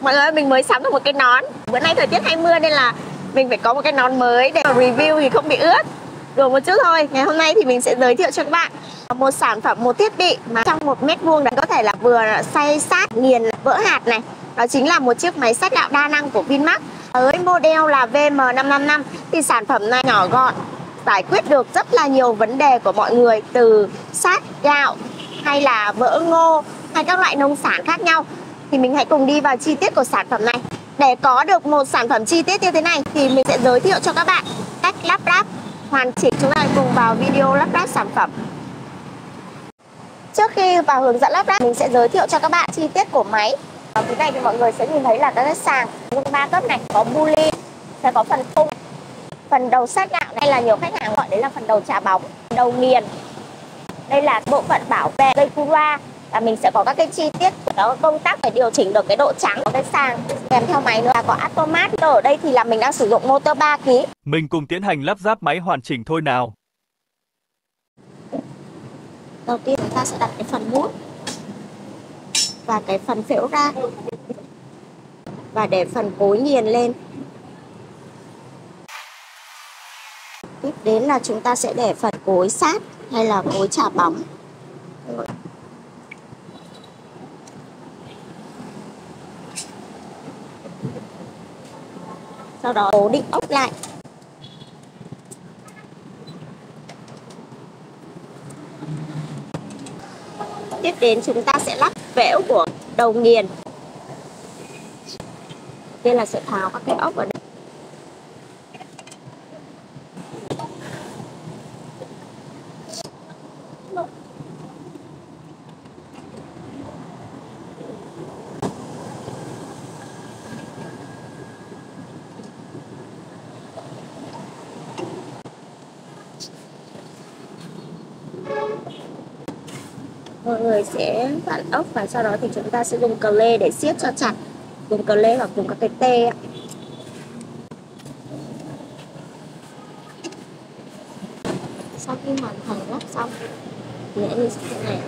Mọi người ơi, mình mới sắm được một cái nón. Bữa nay thời tiết hay mưa nên là mình phải có một cái nón mới để review thì không bị ướt. Đùa một chút thôi. Ngày hôm nay thì mình sẽ giới thiệu cho các bạn một sản phẩm, một thiết bị mà trong 1 mét vuông có thể là vừa xay sát, nghiền, vỡ hạt này. Đó chính là một chiếc máy xay gạo đa năng của Vinmax. Với model là VM555 thì sản phẩm này nhỏ gọn, giải quyết được rất là nhiều vấn đề của mọi người, từ sát gạo hay là vỡ ngô hay các loại nông sản khác nhau. Thì mình hãy cùng đi vào chi tiết của sản phẩm này. Để có được một sản phẩm chi tiết như thế này thì mình sẽ giới thiệu cho các bạn cách lắp ráp hoàn chỉnh. Chúng ta cùng vào video lắp ráp sản phẩm. Trước khi vào hướng dẫn lắp ráp, mình sẽ giới thiệu cho các bạn chi tiết của máy. Ở phía này thì mọi người sẽ nhìn thấy là các cái sàng 3 cấp này, có bu ly, sẽ có phần khung, phần đầu sát gạo này là nhiều khách hàng gọi đấy là phần đầu chà bóng, đầu nghiền. Đây là bộ phận bảo vệ dây cura, và mình sẽ có các cái chi tiết đó, công tắc để điều chỉnh được cái độ trắng của cái sàng. Kèm theo máy nữa là có automat. Ở đây thì là mình đang sử dụng motor 3 kg. Mình cùng tiến hành lắp ráp máy hoàn chỉnh thôi nào. Đầu tiên chúng ta sẽ đặt cái phần mút và cái phần phễu ra, và để phần cối nghiền lên. Tiếp đến là chúng ta sẽ để phần cối sát hay là cối chà bóng. Sau đó cố định ốc lại. Tiếp đến chúng ta sẽ lắp phễu của đầu nghiền. Đây là sẽ tháo các cái ốc ở đây. Mọi người sẽ vặn ốc và sau đó thì chúng ta sẽ dùng cờ lê để siết cho chặt, dùng cờ lê hoặc dùng các cái tê. Sau khi hoàn thành lắp xong thì sẽ như thế này.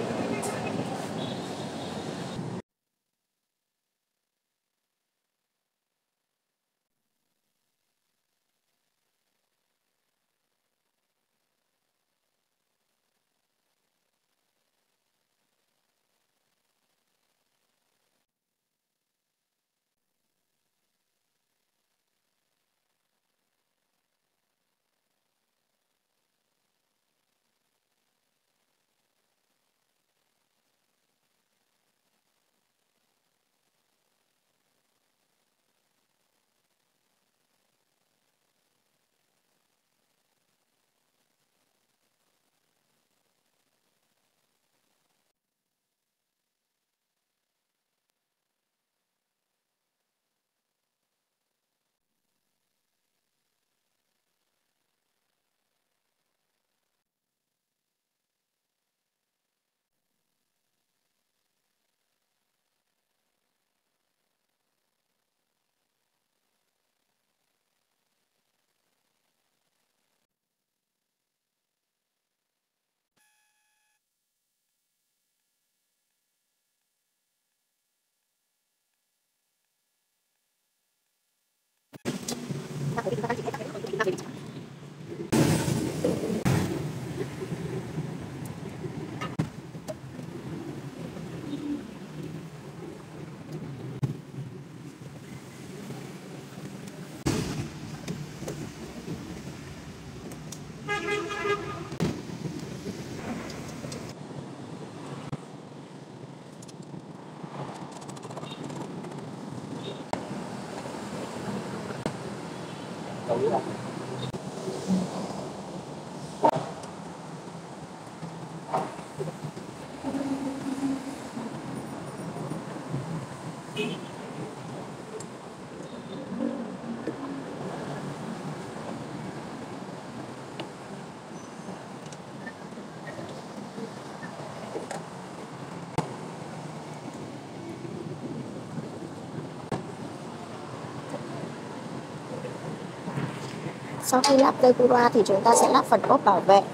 Sau khi lắp dây cura thì chúng ta sẽ lắp phần ốp bảo vệ.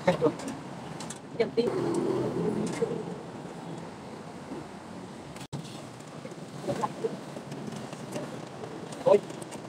Niềm tin. Ôi.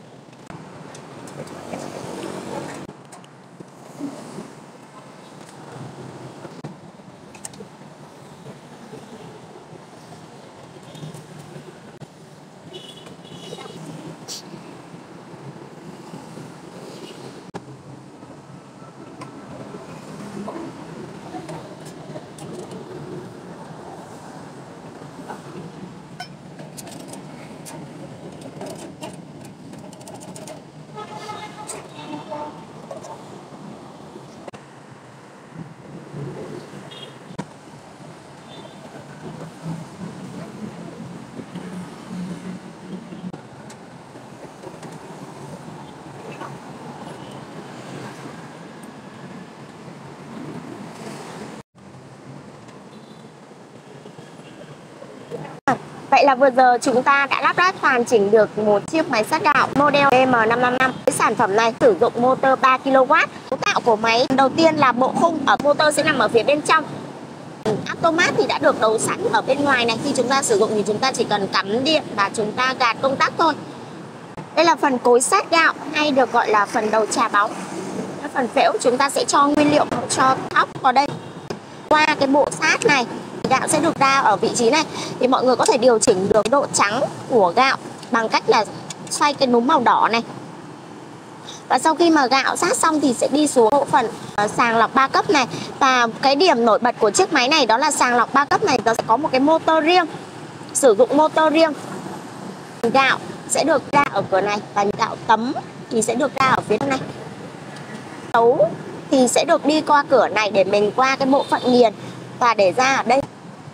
Vậy là vừa giờ chúng ta đã lắp ráp hoàn chỉnh được một chiếc máy sát gạo model M555. Cái sản phẩm này sử dụng motor 3 kW. Cấu tạo của máy đầu tiên là bộ khung ở motor sẽ nằm ở phía bên trong. Automat thì đã được đấu sẵn ở bên ngoài này. Khi chúng ta sử dụng thì chúng ta chỉ cần cắm điện và chúng ta gạt công tắc thôi. Đây là phần cối sát gạo hay được gọi là phần đầu trà bóng. Phần phễu chúng ta sẽ cho nguyên liệu, cho thóc vào đây. Qua cái bộ sát này, gạo sẽ được ra ở vị trí này. Thì mọi người có thể điều chỉnh được độ trắng của gạo bằng cách là xoay cái núm màu đỏ này. Và sau khi mà gạo sát xong thì sẽ đi xuống bộ phận sàng lọc 3 cấp này. Và cái điểm nổi bật của chiếc máy này đó là sàng lọc 3 cấp này nó sẽ có một cái motor riêng, sử dụng motor riêng. Gạo sẽ được ra ở cửa này và gạo tấm thì sẽ được ra ở phía này. Tấu thì sẽ được đi qua cửa này để mình qua cái bộ phận nghiền và để ra ở đây.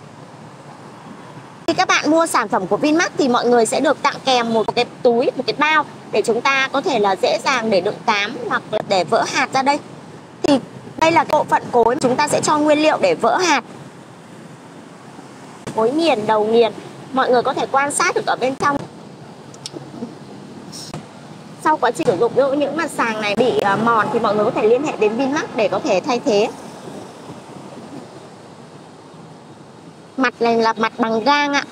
Khi các bạn mua sản phẩm của Vinmart thì mọi người sẽ được tặng kèm một cái túi, một cái bao để chúng ta có thể là dễ dàng để đựng cám hoặc là để vỡ hạt ra đây. Thì đây là bộ phận cối, chúng ta sẽ cho nguyên liệu để vỡ hạt. Cối nghiền, đầu nghiền, mọi người có thể quan sát được ở bên trong. Sau quá trình sử dụng những mặt sàng này bị mòn thì mọi người có thể liên hệ đến Vinmart để có thể thay thế. Mặt này là mặt bằng gang ạ.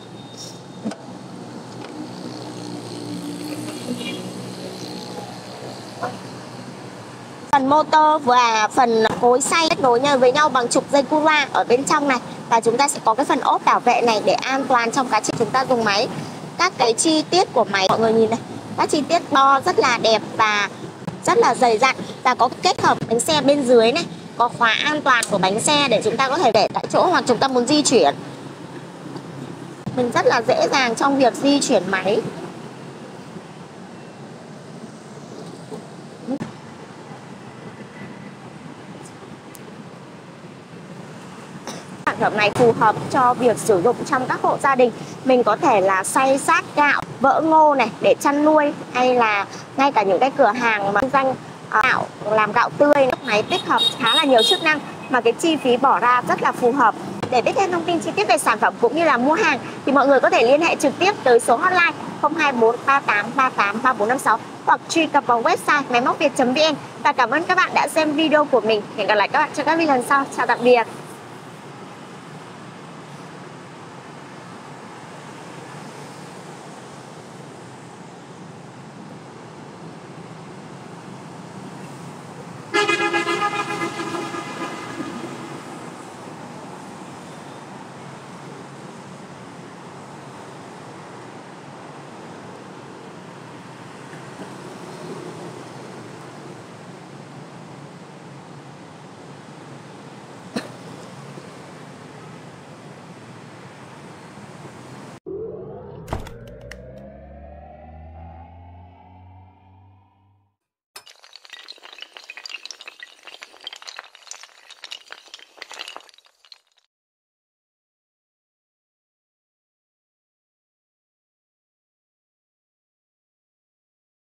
Phần motor và phần cối xay kết nối với nhau bằng trục dây Cura ở bên trong này. Và chúng ta sẽ có cái phần ốp bảo vệ này để an toàn trong quá trình chúng ta dùng máy. Các cái chi tiết của máy mọi người nhìn này, các chi tiết bo rất là đẹp và rất là dày dặn. Và có kết hợp bánh xe bên dưới này, có khóa an toàn của bánh xe để chúng ta có thể để tại chỗ hoặc chúng ta muốn di chuyển. Mình rất là dễ dàng trong việc di chuyển máy. Sản phẩm này phù hợp cho việc sử dụng trong các hộ gia đình. Mình có thể là xay sát gạo, vỡ ngô này để chăn nuôi, hay là ngay cả những cái cửa hàng mà kinh doanh gạo, làm gạo tươi. Máy tích hợp khá là nhiều chức năng mà cái chi phí bỏ ra rất là phù hợp. Để biết thêm thông tin chi tiết về sản phẩm cũng như là mua hàng thì mọi người có thể liên hệ trực tiếp tới số hotline 024 3838 3456 hoặc truy cập vào website máy móc việt.vn. Và cảm ơn các bạn đã xem video của mình. Hẹn gặp lại các bạn trong các video lần sau. Chào tạm biệt.